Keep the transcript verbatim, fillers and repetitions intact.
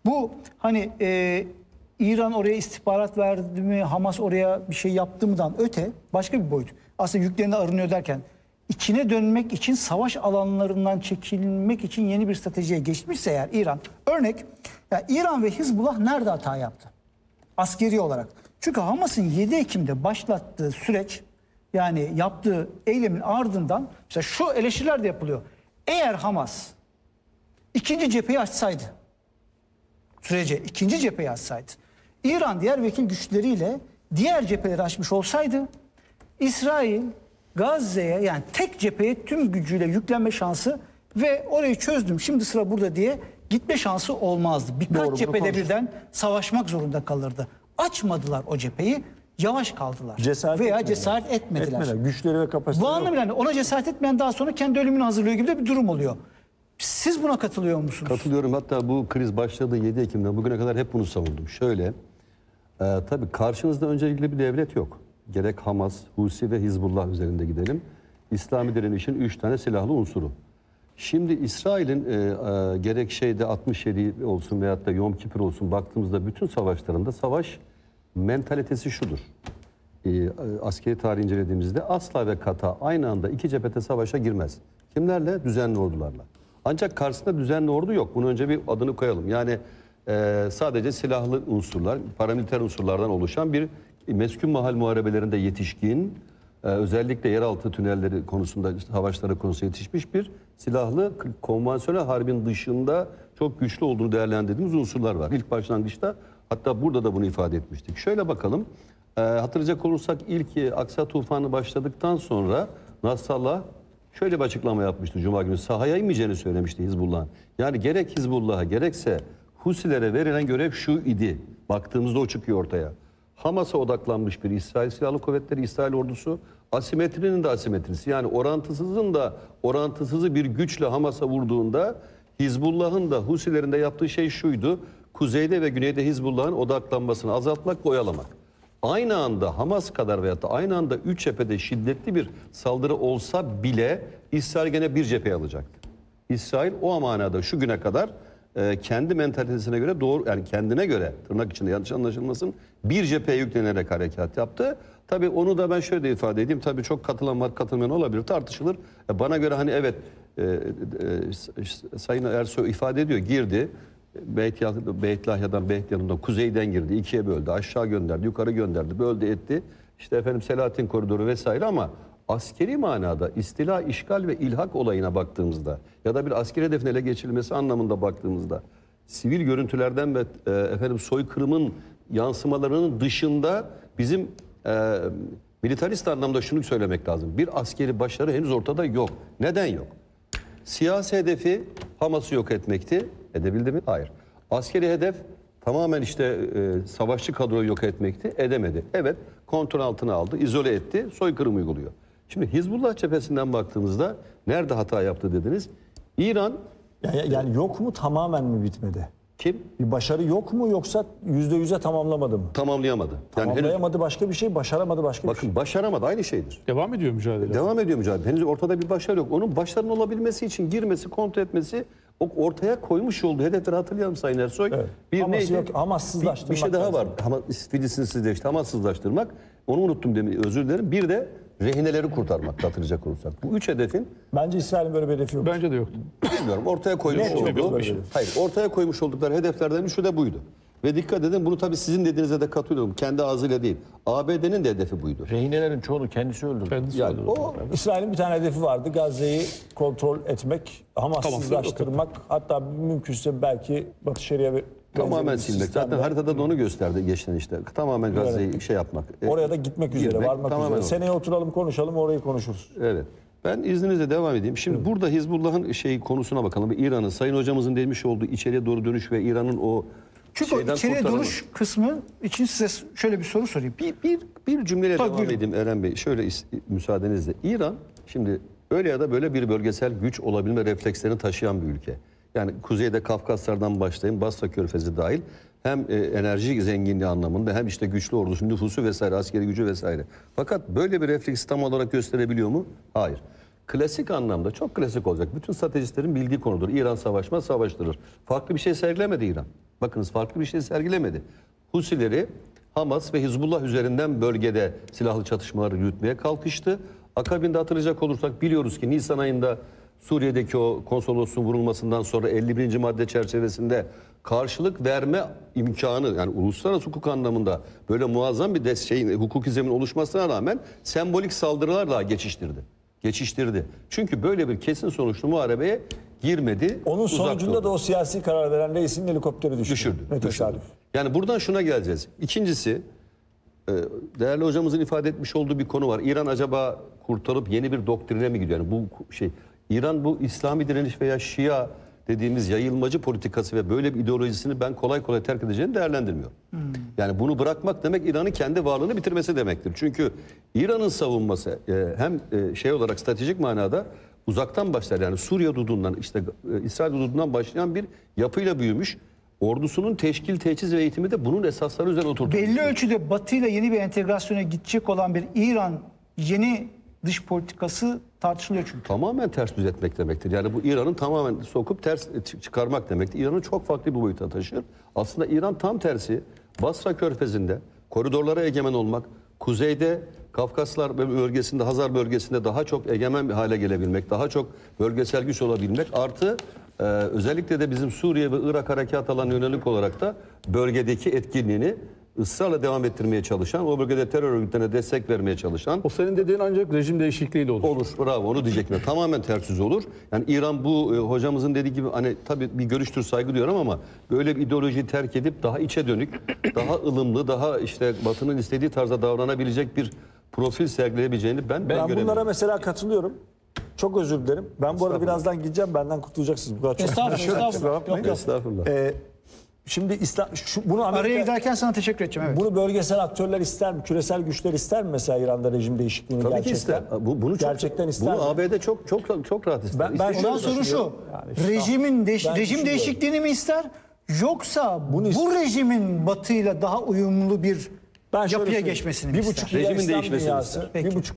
Bu hani e, İran oraya istihbarat verdi mi, Hamas oraya bir şey yaptı mıdan öte başka bir boyut. Aslında yüklerini arınıyor derken içine dönmek için, savaş alanlarından çekilmek için yeni bir stratejiye geçmişse eğer İran, örnek yani İran ve Hizbullah nerede hata yaptı? Askeri olarak. Çünkü Hamas'ın yedi Ekim'de başlattığı süreç, yani yaptığı eylemin ardından mesela şu eleştiriler de yapılıyor. Eğer Hamas ikinci cepheyi açsaydı, sürece ikinci cepheyi açsaydı, İran diğer vekil güçleriyle diğer cepheleri açmış olsaydı, İsrail Gazze'ye, yani tek cepheye tüm gücüyle yüklenme şansı ve orayı çözdüm şimdi sıra burada diye gitme şansı olmazdı. Birkaç Doğru, cephede birden savaşmak zorunda kalırdı. Açmadılar o cepheyi, yavaş kaldılar. Cesaret veya etmediler. cesaret etmediler. Etmediler. Güçleri ve kapasiteleri Bu anlamda yani ona cesaret etmeyen daha sonra kendi ölümünü hazırlıyor gibi de bir durum oluyor. Siz buna katılıyor musunuz? Katılıyorum. Hatta bu kriz başladığı yedi Ekim'den bugüne kadar hep bunu savundum. Şöyle, e, tabii karşınızda öncelikle bir devlet yok. Gerek Hamas, Husi ve Hizbullah üzerinde gidelim. İslami direnişin üç tane silahlı unsuru. Şimdi İsrail'in e, e, gerek şeyde altmış yedi olsun veyahut da Yom Kippur olsun baktığımızda bütün savaşlarında savaş mentalitesi şudur. E, askeri tarih incelediğimizde asla ve kata aynı anda iki cephete savaşa girmez. Kimlerle? Düzenli ordularla. Ancak karşısında düzenli ordu yok. Bunu önce bir adını koyalım. Yani e, sadece silahlı unsurlar, paramiliter unsurlardan oluşan bir meskun mahal muharebelerinde yetişkin, e, özellikle yeraltı tünelleri konusunda, savaşları konusunda yetişmiş bir silahlı, konvansiyonel harbin dışında çok güçlü olduğunu değerlendirdiğimiz unsurlar var. İlk başlangıçta, hatta burada da bunu ifade etmiştik. Şöyle bakalım, e, hatırlayacak olursak ilk Aksa tufanı başladıktan sonra Nasrallah şöyle bir açıklama yapmıştı Cuma günü. Sahaya inmeyeceğini söylemişti Hizbullah'ın. Yani gerek Hizbullah'a gerekse Husilere verilen görev şu idi. Baktığımızda o çıkıyor ortaya. Hamas'a odaklanmış bir İsrail Silahlı Kuvvetleri, İsrail ordusu, asimetrinin de asimetrisi. Yani orantısızın da orantısızı bir güçle Hamas'a vurduğunda Hizbullah'ın da Husilerin de yaptığı şey şuydu. Kuzeyde ve güneyde Hizbullah'ın odaklanmasını azaltmak, oyalamak. Aynı anda Hamas kadar veyahut da aynı anda üç cephede şiddetli bir saldırı olsa bile İsrail gene bir cephe alacaktı. İsrail o manada şu güne kadar e, kendi mentalitesine göre doğru, yani kendine göre, tırnak içinde yanlış anlaşılmasın, bir cepheye yüklenerek harekat yaptı. Tabii onu da ben şöyle ifade edeyim. Tabii çok katılan var, katılmayan olabilir, tartışılır. E, bana göre hani evet e, e, Sayın Ersoy ifade ediyor, girdi. Beytlahya'dan, Beytlahya'dan kuzeyden girdi, ikiye böldü, aşağı gönderdi, yukarı gönderdi, böldü etti. İşte efendim Selahattin koridoru vesaire, ama askeri manada istila, işgal ve ilhak olayına baktığımızda ya da bir askeri hedefin ele geçirilmesi anlamında baktığımızda sivil görüntülerden ve e, efendim soykırımın yansımalarının dışında bizim e, militarist anlamda şunu söylemek lazım. Bir askeri başarı henüz ortada yok. Neden yok? Siyasi hedefi Hamas'ı yok etmekti. Edebildi mi? Hayır. Askeri hedef tamamen işte e, savaşçı kadroyu yok etmekti. Edemedi. Evet, kontrol altına aldı, izole etti, soykırım uyguluyor. Şimdi Hizbullah cephesinden baktığımızda nerede hata yaptı dediniz? İran... Yani, yani yok mu, tamamen mi bitmedi? Kim? Bir başarı yok mu, yoksa yüzde yüze tamamlamadı mı? Tamamlayamadı. Yani Tamamlayamadı henüz, başka bir şey, başaramadı başka bir şey. bakın başaramadı, aynı şeydir. Devam ediyor mücadele. Devam ediyor mücadele. Henüz ortada bir başarı yok. Onun başarının olabilmesi için girmesi, kontrol etmesi, o ortaya koymuş olduğu hedefleri hatırlayalım Sayın Ersoy. Evet. Bir Hamas'ı neydi? yok, Hamassızlaştırmak Bir, bir şey daha lazım. var. Hamas, Filistin'sizleşti, Hamassızlaştırmak. Onu unuttum demin, özür dilerim. Bir de rehineleri kurtarmak, hatırlayacak olursak. Bu üç hedefin... Bence İsrail'in böyle bir hedefi yok. Bence de yoktu. Bilmiyorum, ortaya koymuş Net yok olduğu... böyle bir şey. Hayır, ortaya koymuş oldukları hedeflerden şu da buydu. Ve dikkat edin, bunu tabii sizin dediğinize de katılıyorum. Kendi ağzıyla değil. A B D'nin de hedefi buydu. Rehinelerin çoğunu kendisi öldürdü. Kendisi Yani öldürdü. o İsrail'in bir tane hedefi vardı. Gazze'yi kontrol etmek, Hamassızlaştırmak, hatta mümkünse belki Batı Şeria ve tamamen bir silmek. sistemle Zaten haritada da onu gösterdi geçen işte. Tamamen Gazze'yi şey yapmak. oraya da gitmek üzere, Girmek, varmak tamamen üzere. o. Seneye oturalım, konuşalım, orayı konuşuruz. Evet. Ben izninizle devam edeyim. Şimdi evet. Burada Hizbullah'ın şey konusuna bakalım. İran'ın, Sayın Hocamızın demiş olduğu içeriye doğru dönüş ve İran'ın o Çünkü o içeriye kurtarımı. dönüş kısmı için size şöyle bir soru sorayım. Bir, bir, bir cümleyle Tabii, devam buyurun. edeyim Eren Bey. Şöyle müsaadenizle. İran şimdi öyle ya da böyle bir bölgesel güç olabilme reflekslerini taşıyan bir ülke. Yani kuzeyde Kafkaslardan başlayın, Basra Körfezi dahil, hem e, enerji zenginliği anlamında hem işte güçlü ordusu, nüfusu vesaire, askeri gücü vesaire. Fakat böyle bir refleks tam olarak gösterebiliyor mu? Hayır. Klasik anlamda, çok klasik olacak. Bütün stratejistlerin bildiği konudur. İran savaşmaz, savaştırır. Farklı bir şey sergilemedi İran. Bakınız farklı bir şey sergilemedi. Husileri Hamas ve Hizbullah üzerinden bölgede silahlı çatışmaları yürütmeye kalkıştı. Akabinde hatırlayacak olursak biliyoruz ki Nisan ayında Suriye'deki o konsolosluğun vurulmasından sonra elli birinci madde çerçevesinde karşılık verme imkanı, yani uluslararası hukuk anlamında böyle muazzam bir des şeyin, hukuki zemin oluşmasına rağmen sembolik saldırılar daha geçiştirdi. Geçiştirdi. Çünkü böyle bir kesin sonuçlu muharebeye girmedi. Onun uzak sonucunda durdu. da o siyasi karar veren reisin helikopteri düşürdü. Düşürdü. Ne düşürdü. tesadüf. Yani buradan şuna geleceğiz. İkincisi, e, değerli hocamızın ifade etmiş olduğu bir konu var. İran acaba kurtarıp yeni bir doktrine mi gidiyor? Yani bu şey, İran bu İslami direniş veya Şia dediğimiz yayılmacı politikası ve böyle bir ideolojisini ben kolay kolay terk edeceğini değerlendirmiyorum. Hmm. Yani bunu bırakmak demek İran'ın kendi varlığını bitirmesi demektir. Çünkü İran'ın savunması e, hem e, şey olarak stratejik manada uzaktan başlar. Yani Suriye hududundan, işte e, İsrail hududundan başlayan bir yapıyla büyümüş. Ordusunun teşkil, teçhiz ve eğitimi de bunun esasları üzerine oturtulmuş. Belli ölçüde Batı ile yeni bir entegrasyona gidecek olan bir İran yeni dış politikası tartışılıyor çünkü. Tamamen ters düz etmek demektir. Yani bu İran'ın tamamen sokup ters çıkarmak demektir. İran'ın çok farklı bir boyuta taşır. Aslında İran tam tersi Basra Körfezi'nde koridorlara egemen olmak, kuzeyde Kafkaslar bölgesinde, Hazar bölgesinde daha çok egemen bir hale gelebilmek, daha çok bölgesel güç olabilmek, artı e, özellikle de bizim Suriye ve Irak harekat alanına yönelik olarak da bölgedeki etkinliğini ısrarla devam ettirmeye çalışan, o bölgede terör örgütlerine destek vermeye çalışan. O senin dediğin ancak rejim değişikliğiyle olur. Olur, bravo, onu diyecektim. Tamamen ters yüz olur. Yani İran bu e, hocamızın dediği gibi hani tabii bir görüştür, saygı diyorum ama böyle bir ideolojiyi terk edip daha içe dönük, daha ılımlı, daha işte Batı'nın istediği tarzda davranabilecek bir profil sergileyebileceğini ben, ben, Ben göremiyorum. bunlara mesela katılıyorum. Çok özür dilerim. Ben bu arada birazdan gideceğim. Benden kurtulacaksınız. Bu kadar çok. Estağfurullah, Kusura estağfurullah. bakmayın. Yok, yok. Estağfurullah. Ee, şimdi İslam, şu, bunu Araya Amerika, giderken sana teşekkür edeceğim. Evet. bunu bölgesel aktörler ister mi? Küresel güçler ister mi mesela İran'da rejim değişikliğini Tabii gerçekten? ki ister. Bu, bunu çok, Gerçekten ister Bunu mi? A B D çok çok çok rahat ister. Ben- ben İstiyor. Ondan şöyle soru şu. düşünüyorum. Yani rejimin değiş- ben rejim düşünüyorum. değişikliğini mi ister? Yoksa Bunu bu ist- rejimin Batı'yla daha uyumlu bir Ben şöyle yapıya söyleyeyim. geçmesini mi bir ister? buçuk milyar Rejimin İslam değişmesini dünyası, ister. Peki. bir buçuk